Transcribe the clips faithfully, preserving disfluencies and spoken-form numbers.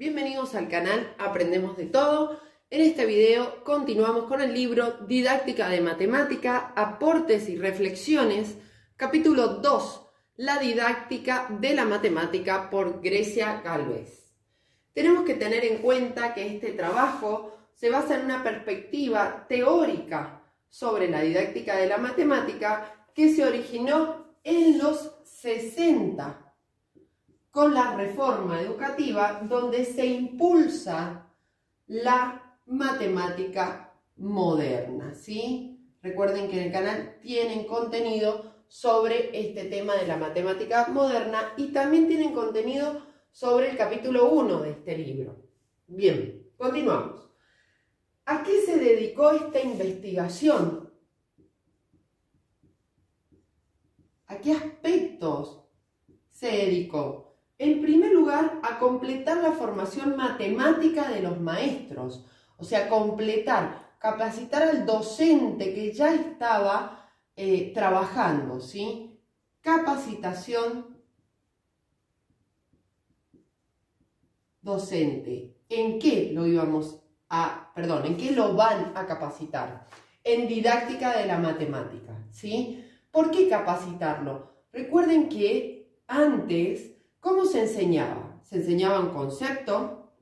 Bienvenidos al canal Aprendemos de Todo. En este video continuamos con el libro Didáctica de Matemática, Aportes y Reflexiones, capítulo dos, La Didáctica de la Matemática por Grecia Gálvez. Tenemos que tener en cuenta que este trabajo se basa en una perspectiva teórica sobre la didáctica de la matemática que se originó en los sesenta. Con la reforma educativa, donde se impulsa la matemática moderna, ¿sí? Recuerden que en el canal tienen contenido sobre este tema de la matemática moderna y también tienen contenido sobre el capítulo uno de este libro. Bien, continuamos. ¿A qué se dedicó esta investigación? ¿A qué aspectos se dedicó? En primer lugar, a completar la formación matemática de los maestros, o sea, completar, capacitar al docente que ya estaba eh, trabajando, ¿sí? Capacitación docente. ¿En qué lo íbamos a, perdón, en qué lo van a capacitar? En didáctica de la matemática, ¿sí? ¿Por qué capacitarlo? Recuerden que antes, ¿cómo se enseñaba? Se enseñaba un concepto,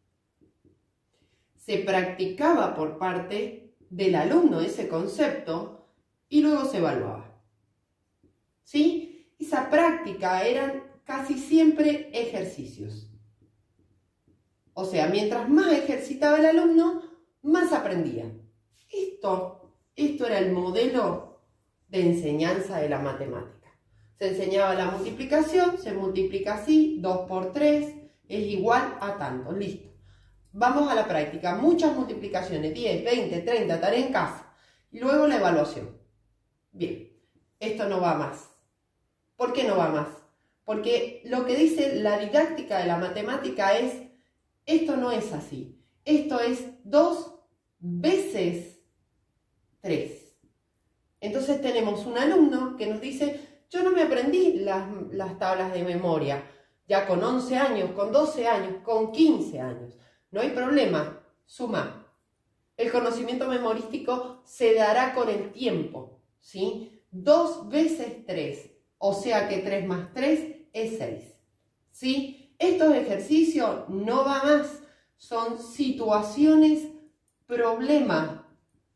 se practicaba por parte del alumno ese concepto y luego se evaluaba. ¿Sí? Esa práctica eran casi siempre ejercicios. O sea, mientras más ejercitaba el alumno, más aprendía. Esto, esto era el modelo de enseñanza de la matemática. Se enseñaba la multiplicación, se multiplica así, dos por tres es igual a tanto, listo. Vamos a la práctica, muchas multiplicaciones, diez, veinte, treinta, tarea en casa. Y luego la evaluación. Bien, esto no va más. ¿Por qué no va más? Porque lo que dice la didáctica de la matemática es, esto no es así. Esto es dos veces tres. Entonces tenemos un alumno que nos dice, yo no me aprendí las, las tablas de memoria, ya con once años, con doce años, con quince años. No hay problema, suma. El conocimiento memorístico se dará con el tiempo, ¿sí? dos veces tres, o sea que tres más tres es seis, ¿sí? Estos ejercicios no va más, son situaciones problema,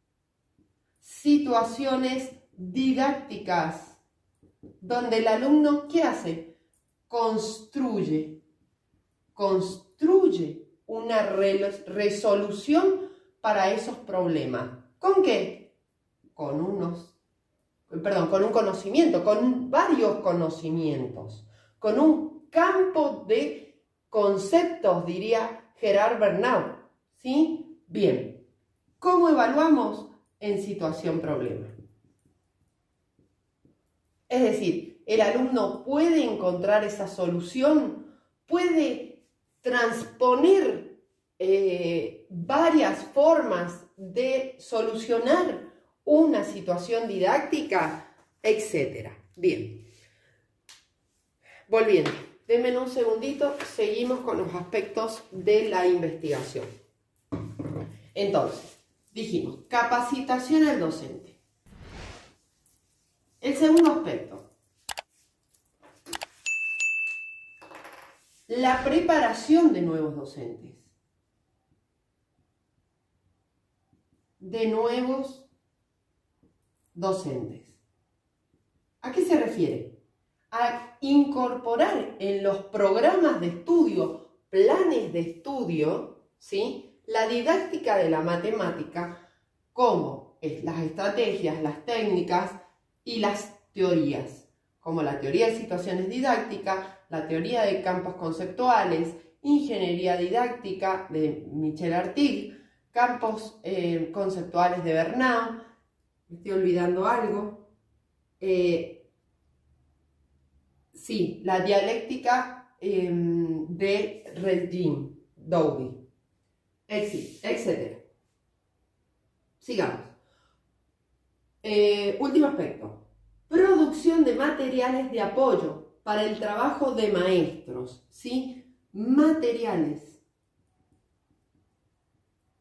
situaciones didácticas, donde el alumno, ¿qué hace? Construye, construye una resolución para esos problemas. ¿Con qué? Con unos, perdón, con un conocimiento, con varios conocimientos, con un campo de conceptos, diría Gerard Bernau, ¿sí? Bien, ¿cómo evaluamos? En situación problema. Es decir, el alumno puede encontrar esa solución, puede transponer eh, varias formas de solucionar una situación didáctica, etcétera. Bien, volviendo, denme un segundito, seguimos con los aspectos de la investigación. Entonces, dijimos, capacitación al docente. El segundo aspecto, la preparación de nuevos docentes, de nuevos docentes. ¿A qué se refiere? A incorporar en los programas de estudio, planes de estudio, ¿sí? La didáctica de la matemática, como es las estrategias, las técnicas, y las teorías, como la teoría de situaciones didácticas, la teoría de campos conceptuales, ingeniería didáctica de Michel Artigue, campos eh, conceptuales de Bernau, me estoy olvidando algo, eh, sí, la dialéctica eh, de Regine Dowdy, etcétera. Sigamos. Eh, último aspecto, producción de materiales de apoyo para el trabajo de maestros, ¿sí? Materiales.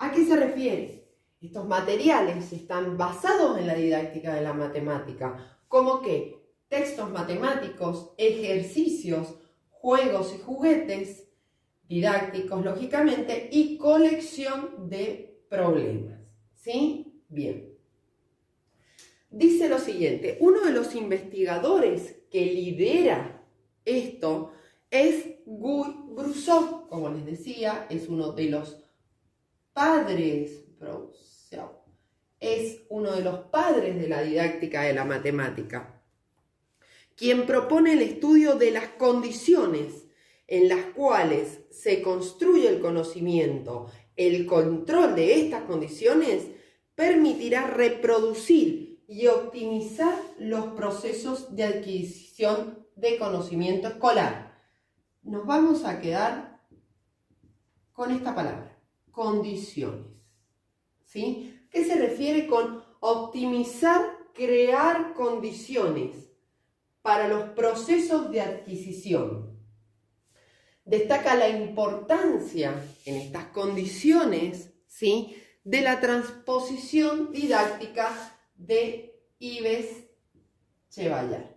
¿A qué se refiere? Estos materiales están basados en la didáctica de la matemática, como que textos matemáticos, ejercicios, juegos y juguetes, didácticos lógicamente, y colección de problemas. ¿Sí? Bien. Dice lo siguiente, uno de los investigadores que lidera esto es Guy Brusseau, como les decía, es uno de los padres, Brusseau, es uno de los padres de la didáctica de la matemática, quien propone el estudio de las condiciones en las cuales se construye el conocimiento. El control de estas condiciones permitirá reproducir y optimizar los procesos de adquisición de conocimiento escolar. Nos vamos a quedar con esta palabra, condiciones. ¿Sí? ¿Qué se refiere con optimizar, crear condiciones para los procesos de adquisición? Destaca la importancia en estas condiciones, ¿sí?, de la transposición didáctica de Yves Chevallar.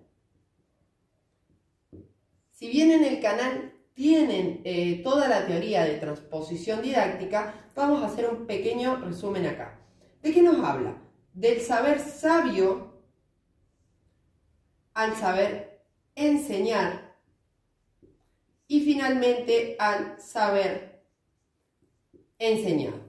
Si bien en el canal tienen eh, toda la teoría de transposición didáctica, vamos a hacer un pequeño resumen acá. ¿De qué nos habla? Del saber sabio al saber enseñar y finalmente al saber enseñar.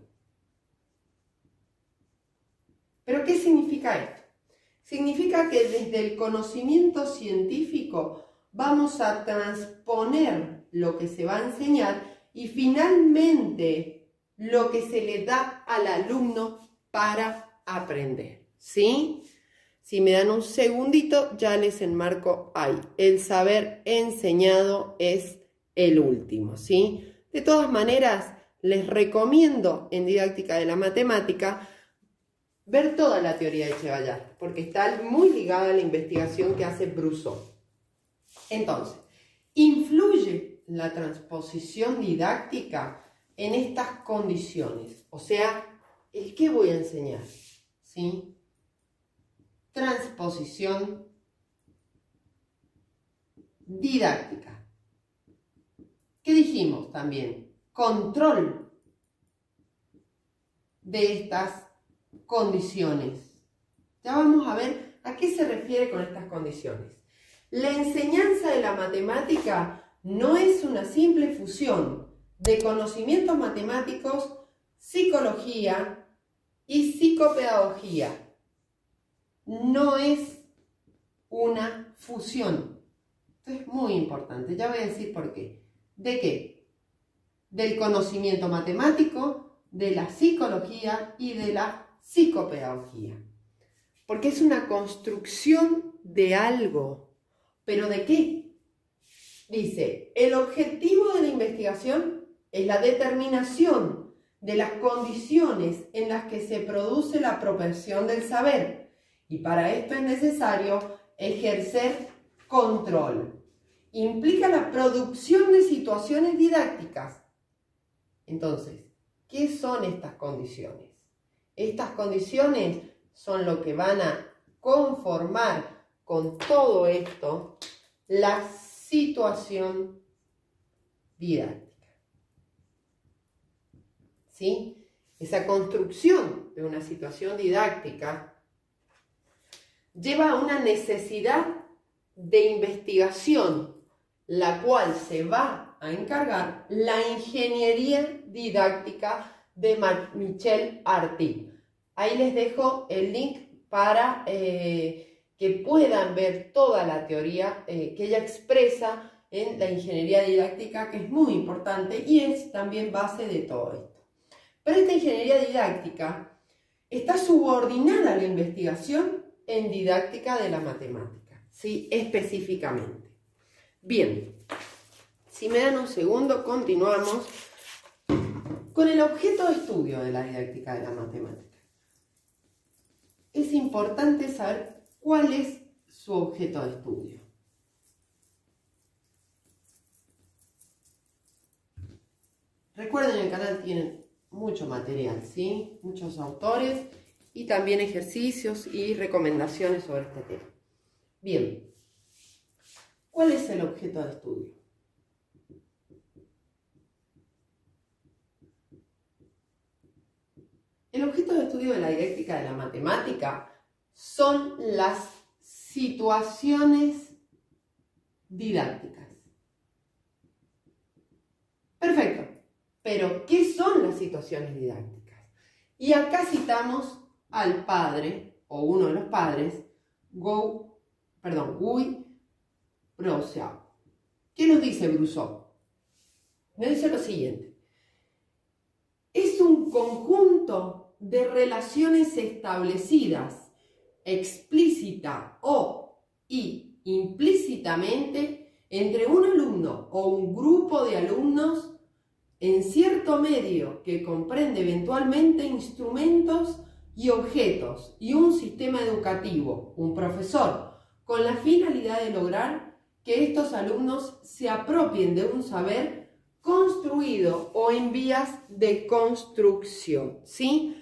¿Pero qué significa esto? Significa que desde el conocimiento científico vamos a transponer lo que se va a enseñar y finalmente lo que se le da al alumno para aprender. ¿Sí? Si me dan un segundito, ya les enmarco ahí. El saber enseñado es el último, ¿sí? De todas maneras, les recomiendo en Didáctica de la Matemática ver toda la teoría de Chevallar, porque está muy ligada a la investigación que hace Brusseau. Entonces, influye la transposición didáctica en estas condiciones, o sea, el qué voy a enseñar, ¿sí? Transposición didáctica. ¿Qué dijimos también? Control de estas condiciones. Ya vamos a ver a qué se refiere con estas condiciones. La enseñanza de la matemática no es una simple fusión de conocimientos matemáticos, psicología y psicopedagogía. No es una fusión. Esto es muy importante. Ya voy a decir por qué. ¿De qué? Del conocimiento matemático, de la psicología y de la psicopedagogía. Porque es una construcción de algo. ¿Pero de qué? Dice, el objetivo de la investigación es la determinación de las condiciones en las que se produce la apropiación del saber. Y para esto es necesario ejercer control. Implica la producción de situaciones didácticas. Entonces, ¿qué son estas condiciones? Estas condiciones son lo que van a conformar con todo esto la situación didáctica. ¿Sí? Esa construcción de una situación didáctica lleva a una necesidad de investigación, la cual se va a encargar la ingeniería didáctica de Michel Artin. Ahí les dejo el link para eh, que puedan ver toda la teoría eh, que ella expresa en la ingeniería didáctica, que es muy importante y es también base de todo esto. Pero esta ingeniería didáctica está subordinada a la investigación en didáctica de la matemática, ¿sí? Específicamente. Bien, si me dan un segundo, continuamos con el objeto de estudio de la didáctica de la matemática. Es importante saber cuál es su objeto de estudio. Recuerden, en el canal tienen mucho material, ¿sí? Muchos autores y también ejercicios y recomendaciones sobre este tema. Bien, ¿cuál es el objeto de estudio? El objeto de estudio de la didáctica de la matemática son las situaciones didácticas. Perfecto. Pero, ¿qué son las situaciones didácticas? Y acá citamos al padre, o uno de los padres, Go, perdón, Guy Brosseau. ¿Qué nos dice Brosseau? Nos dice lo siguiente. Es un conjunto de relaciones establecidas, explícita o y implícitamente, entre un alumno o un grupo de alumnos en cierto medio que comprende eventualmente instrumentos y objetos y un sistema educativo, un profesor, con la finalidad de lograr que estos alumnos se apropien de un saber construido o en vías de construcción, ¿sí?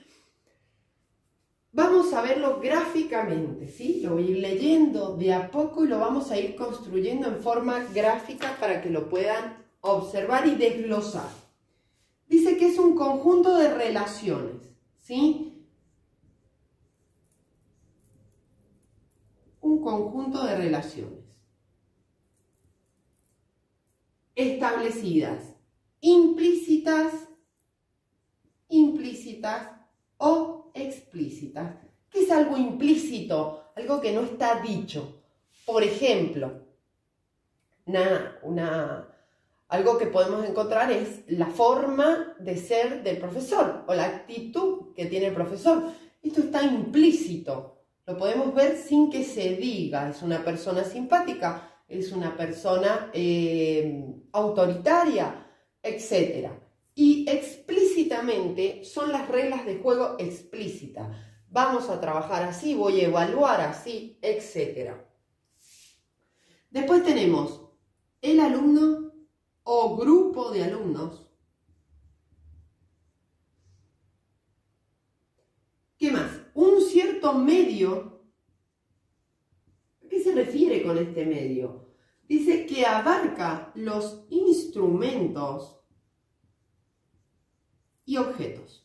Vamos a verlo gráficamente, ¿sí? Lo voy a ir leyendo de a poco y lo vamos a ir construyendo en forma gráfica para que lo puedan observar y desglosar. Dice que es un conjunto de relaciones, ¿sí? Un conjunto de relaciones establecidas, implícitas, implícitas o explícitas. ¿Qué es algo implícito? Algo que no está dicho. Por ejemplo, una, una, algo que podemos encontrar es la forma de ser del profesor o la actitud que tiene el profesor. Esto está implícito. Lo podemos ver sin que se diga. Es una persona simpática, es una persona eh, autoritaria, etcétera. Y explícitamente son las reglas de juego explícitas. Vamos a trabajar así, voy a evaluar así, etcétera. Después tenemos el alumno o grupo de alumnos. ¿Qué más? Un cierto medio. ¿A qué se refiere con este medio? Dice que abarca los instrumentos y objetos.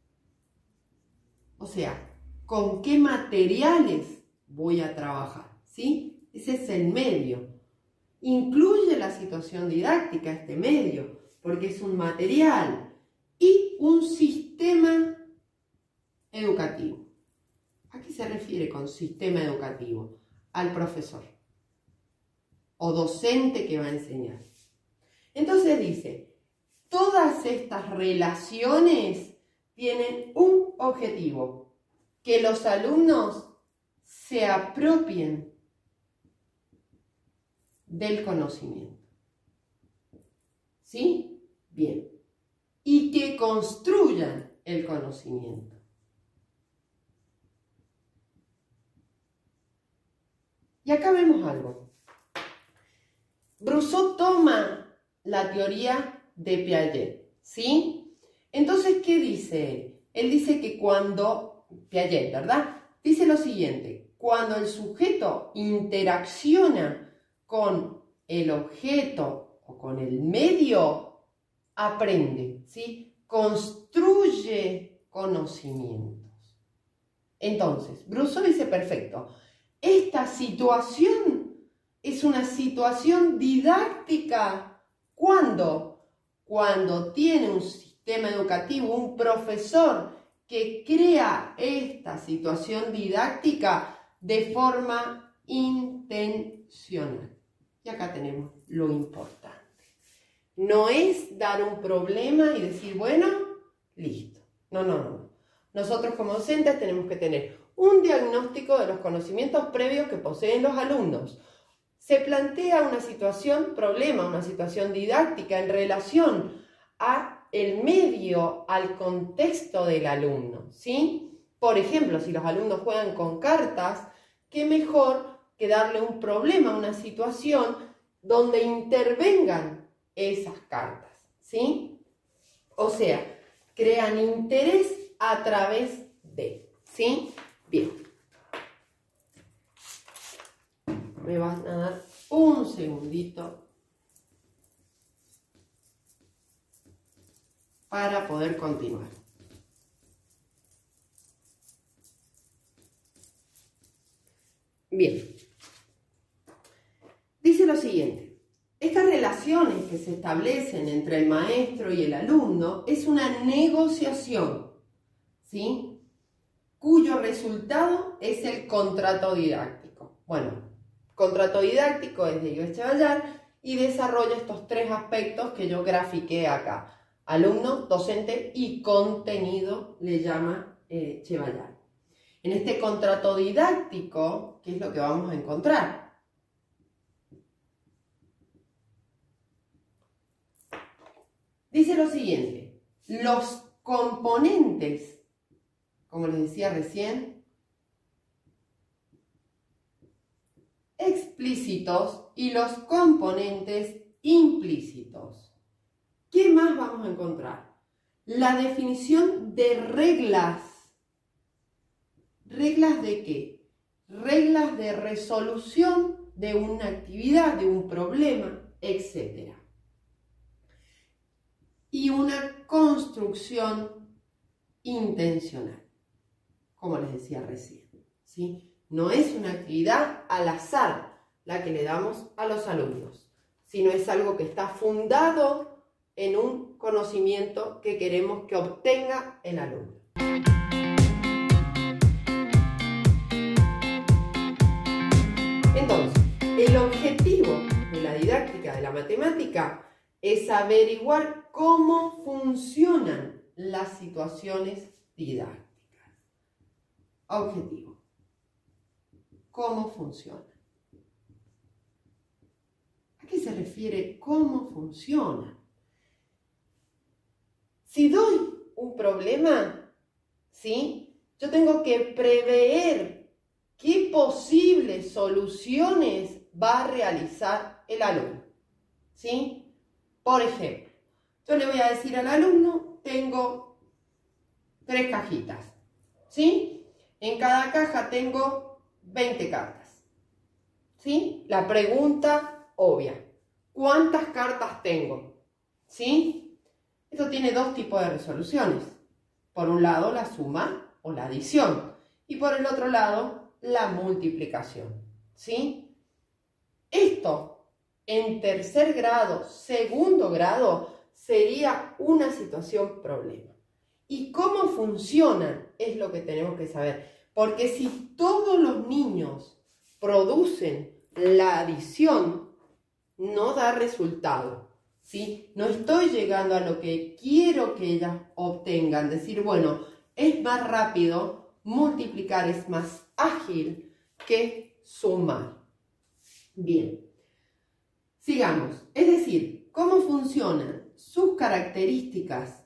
O sea, ¿con qué materiales voy a trabajar? ¿Sí? Ese es el medio. Incluye la situación didáctica, este medio, porque es un material y un sistema educativo. ¿A qué se refiere con sistema educativo? Al profesor o docente que va a enseñar. Entonces dice, todas estas relaciones tienen un objetivo, que los alumnos se apropien del conocimiento. ¿Sí? Bien. Y que construyan el conocimiento. Y acá vemos algo. Brosseau toma la teoría de Piaget, ¿sí? Entonces, ¿qué dice él? Él dice que cuando, Piaget, ¿verdad? Dice lo siguiente, cuando el sujeto interacciona con el objeto o con el medio, aprende, ¿sí? Construye conocimientos. Entonces, Brosseau dice, perfecto, esta situación es una situación didáctica. ¿Cuándo? Cuando tiene un sistema educativo, un profesor que crea esta situación didáctica de forma intencional. Y acá tenemos lo importante. No es dar un problema y decir, bueno, listo. No, no, no. Nosotros como docentes tenemos que tener un diagnóstico de los conocimientos previos que poseen los alumnos. Se plantea una situación, problema, una situación didáctica en relación a el medio, al contexto del alumno, ¿sí? Por ejemplo, si los alumnos juegan con cartas, qué mejor que darle un problema, una situación donde intervengan esas cartas, ¿sí? O sea, crean interés a través de, ¿sí? Bien. Me van a dar un segundito para poder continuar. Bien. Dice lo siguiente. Estas relaciones que se establecen entre el maestro y el alumno es una negociación, ¿sí? Cuyo resultado es el contrato didáctico. Bueno, contrato didáctico es de Yves Chevallar y desarrolla estos tres aspectos que yo grafiqué acá. Alumno, docente y contenido le llama eh, Chevallar. En este contrato didáctico, ¿qué es lo que vamos a encontrar? Dice lo siguiente, los componentes, como les decía recién, explícitos y los componentes implícitos. ¿Qué más vamos a encontrar? La definición de reglas. ¿Reglas de qué? Reglas de resolución de una actividad, de un problema, etcétera. Y una construcción intencional, como les decía recién, ¿sí? No es una actividad al azar la que le damos a los alumnos, sino es algo que está fundado en un conocimiento que queremos que obtenga el alumno. Entonces, el objetivo de la didáctica de la matemática es averiguar cómo funcionan las situaciones didácticas. Objetivo. ¿Cómo funcionan? ¿A qué se refiere cómo funcionan? Si doy un problema, ¿sí? Yo tengo que prever qué posibles soluciones va a realizar el alumno, ¿sí? Por ejemplo, yo le voy a decir al alumno, tengo tres cajitas, ¿sí? En cada caja tengo veinte cartas, ¿sí? La pregunta obvia, ¿cuántas cartas tengo? ¿Sí? Esto tiene dos tipos de resoluciones. Por un lado, la suma o la adición. Y por el otro lado, la multiplicación, ¿sí? Esto en tercer grado, segundo grado, sería una situación problema. ¿Y cómo funcionan? Es lo que tenemos que saber. Porque si todos los niños producen la adición, no da resultado, ¿sí? No estoy llegando a lo que quiero que ellas obtengan. Decir, bueno, es más rápido, multiplicar es más ágil que sumar. Bien. Sigamos, es decir, ¿cómo funcionan sus características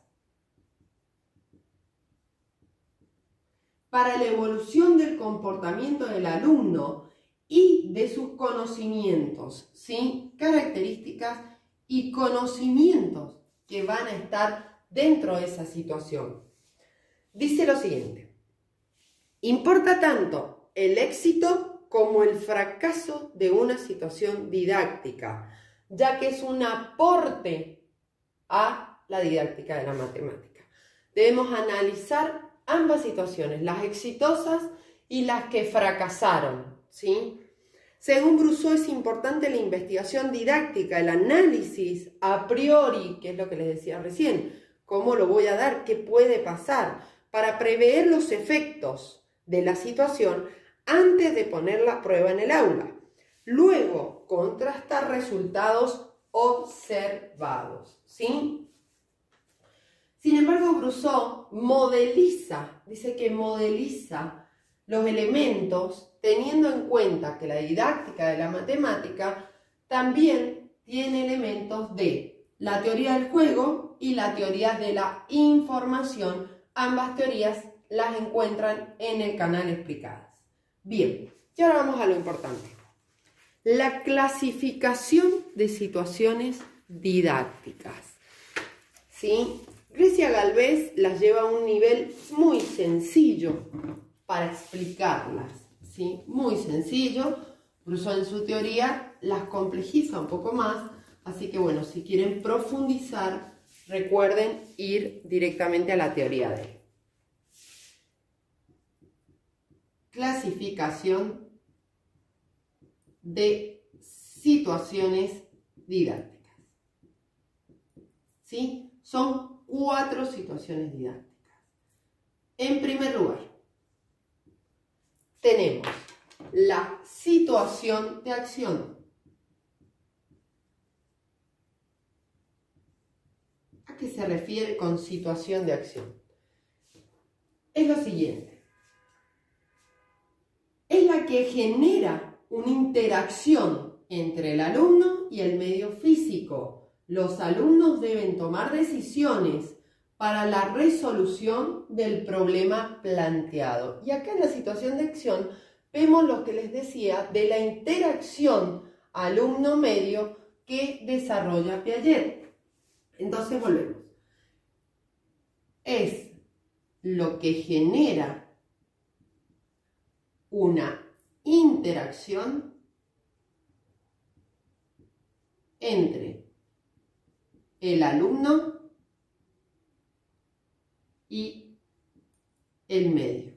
para la evolución del comportamiento del alumno y de sus conocimientos, ¿sí? Características y conocimientos que van a estar dentro de esa situación? Dice lo siguiente, importa tanto el éxito como el fracaso de una situación didáctica, ya que es un aporte a la didáctica de la matemática. Debemos analizar ambas situaciones, las exitosas y las que fracasaron, ¿sí? Según Brousseau, es importante la investigación didáctica, el análisis a priori, que es lo que les decía recién, cómo lo voy a dar, qué puede pasar, para prever los efectos de la situación antes de poner la prueba en el aula. Luego, contrastar resultados observados, ¿sí? Sin embargo, Brousseau modeliza, dice que modeliza los elementos teniendo en cuenta que la didáctica de la matemática también tiene elementos de la teoría del juego y la teoría de la información. Ambas teorías las encuentran en el canal Explicadas. Bien, y ahora vamos a lo importante. La clasificación de situaciones didácticas, ¿sí? Grecia Galvez las lleva a un nivel muy sencillo para explicarlas, ¿sí? Muy sencillo. Rousseau en su teoría las complejiza un poco más, así que bueno, si quieren profundizar, recuerden ir directamente a la teoría de él. Clasificación de situaciones didácticas. ¿Sí? Son cuatro situaciones didácticas. En primer lugar, tenemos la situación de acción. ¿A qué se refiere con situación de acción? Es lo siguiente. Es la que genera una interacción entre el alumno y el medio físico. Los alumnos deben tomar decisiones para la resolución del problema planteado. Y acá en la situación de acción vemos lo que les decía de la interacción alumno-medio que desarrolla Piaget. Entonces volvemos. Es lo que genera una interacción entre el alumno y el medio.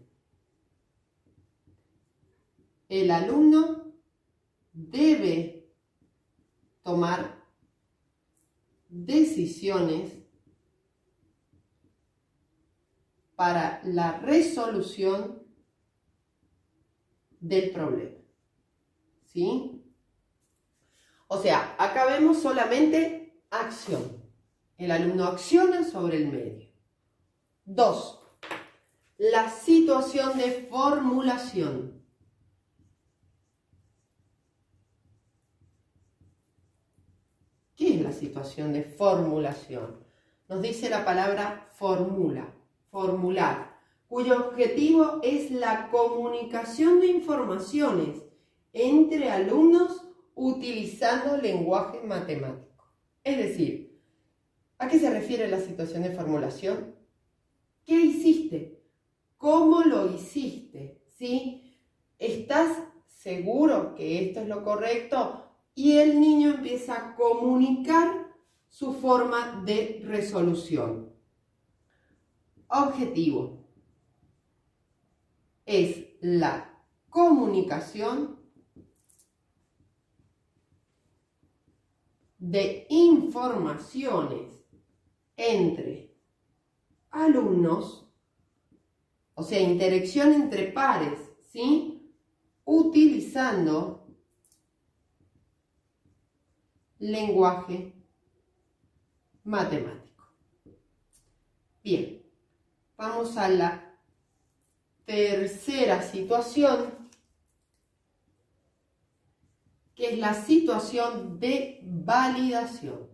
El alumno debe tomar decisiones para la resolución del problema. ¿Sí? O sea, acá vemos solamente acción. El alumno acciona sobre el medio. Dos, la situación de formulación. ¿Qué es la situación de formulación? Nos dice la palabra formula, formular, cuyo objetivo es la comunicación de informaciones entre alumnos utilizando lenguaje matemático. Es decir, ¿a qué se refiere la situación de formulación? ¿Qué hiciste? ¿Cómo lo hiciste? ¿Sí? ¿Estás seguro que esto es lo correcto? Y el niño empieza a comunicar su forma de resolución. Objetivo es la comunicación de informaciones entre alumnos, o sea, interacción entre pares, ¿sí? Utilizando lenguaje matemático. Bien, vamos a la tercera situación, que es la situación de validación,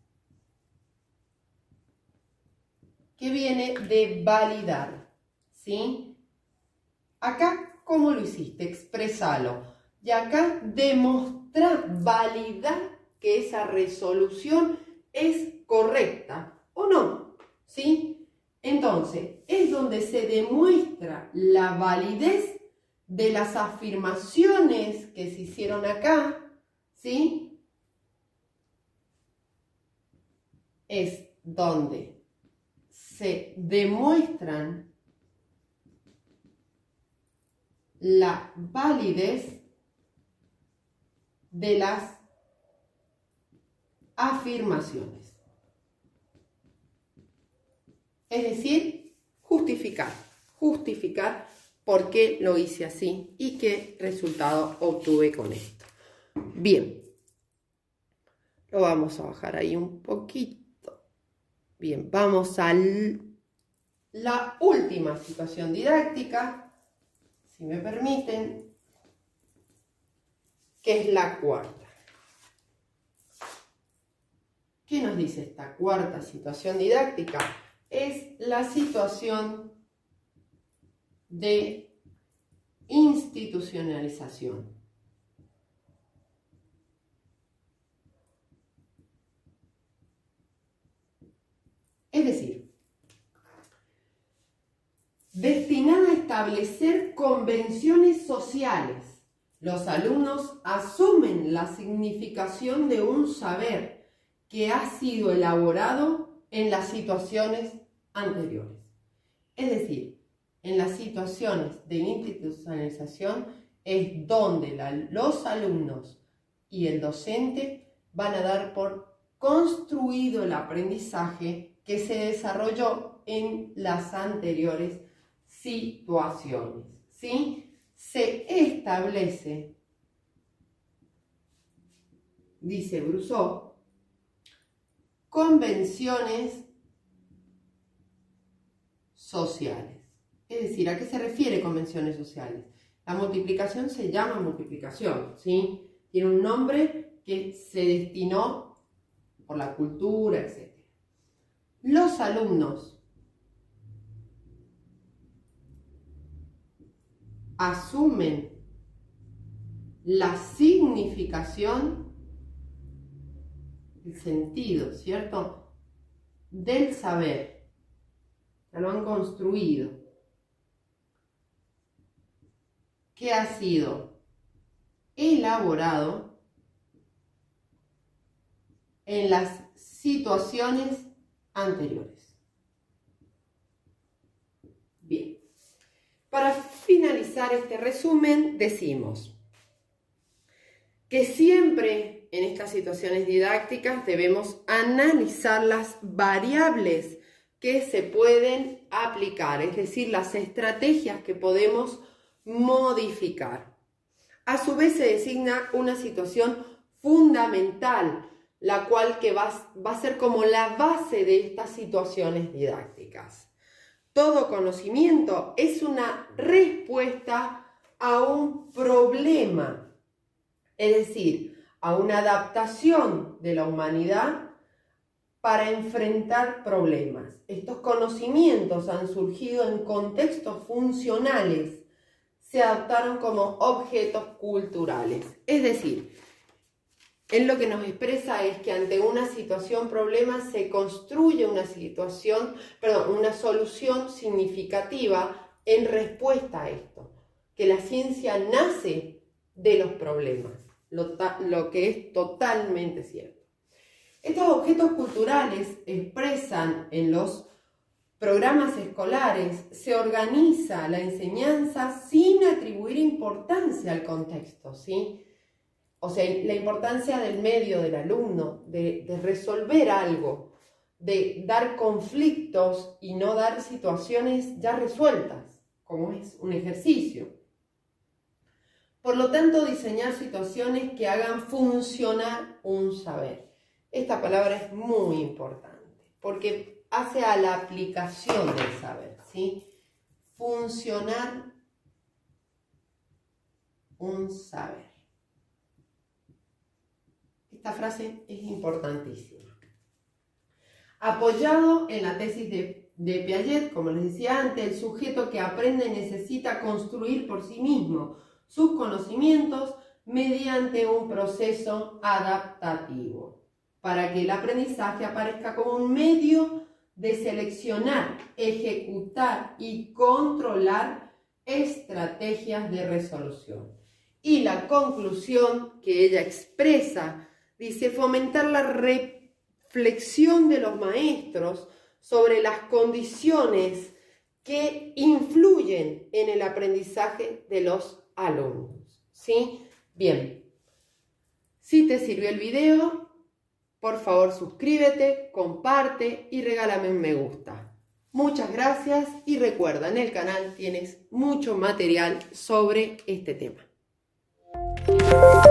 que viene de validar, ¿sí? Acá, ¿cómo lo hiciste? Expresalo. Y acá, demostrar, validar que esa resolución es correcta o no, ¿sí? Entonces, es donde se demuestra la validez de las afirmaciones que se hicieron acá, ¿sí? Es donde se demuestran la validez de las afirmaciones. Es decir, justificar, justificar por qué lo hice así y qué resultado obtuve con esto. Bien, lo vamos a bajar ahí un poquito. Bien, vamos a la última situación didáctica, si me permiten, que es la cuarta. ¿Qué nos dice esta cuarta situación didáctica? Es la situación de institucionalización. Es decir, destinada a establecer convenciones sociales. Los alumnos asumen la significación de un saber que ha sido elaborado en las situaciones anteriores. Es decir, en las situaciones de institucionalización es donde la, los alumnos y el docente van a dar por construido el aprendizaje que se desarrolló en las anteriores situaciones, ¿sí? Se establece, dice Brousseau, convenciones sociales. Es decir, ¿a qué se refiere convenciones sociales? La multiplicación se llama multiplicación, ¿sí? Tiene un nombre que se destinó por la cultura, etcétera. Los alumnos asumen la significación, el sentido, ¿cierto?, del saber. Ya lo han construido, que ha sido elaborado en las situaciones anteriores. Bien, para finalizar este resumen decimos que siempre en estas situaciones didácticas debemos analizar las variables que se pueden aplicar, es decir, las estrategias que podemos modificar. A su vez se designa una situación fundamental, la cual que va, va a ser como la base de estas situaciones didácticas. Todo conocimiento es una respuesta a un problema, es decir, a una adaptación de la humanidad para enfrentar problemas. Estos conocimientos han surgido en contextos funcionales, se adaptaron como objetos culturales. Es decir, en lo que nos expresa es que ante una situación problema se construye una situación, perdón, una solución significativa en respuesta a esto. Que la ciencia nace de los problemas, lo, lo que es totalmente cierto. Estos objetos culturales expresan en los programas escolares, se organiza la enseñanza sin atribuir importancia al contexto, ¿sí? O sea, la importancia del medio del alumno, de, de resolver algo, de dar conflictos y no dar situaciones ya resueltas, como es un ejercicio. Por lo tanto, diseñar situaciones que hagan funcionar un saber. Esta palabra es muy importante, porque hace a la aplicación del saber, ¿sí? Funcionar un saber. Esta frase es importantísima. Apoyado en la tesis de, de Piaget, como les decía antes, el sujeto que aprende necesita construir por sí mismo sus conocimientos mediante un proceso adaptativo, para que el aprendizaje aparezca como un medio de seleccionar, ejecutar y controlar estrategias de resolución. Y la conclusión que ella expresa dice: fomentar la reflexión de los maestros sobre las condiciones que influyen en el aprendizaje de los alumnos. ¿Sí? Bien. Si te sirvió el video, por favor, suscríbete, comparte y regálame un me gusta. Muchas gracias y recuerda, en el canal tienes mucho material sobre este tema.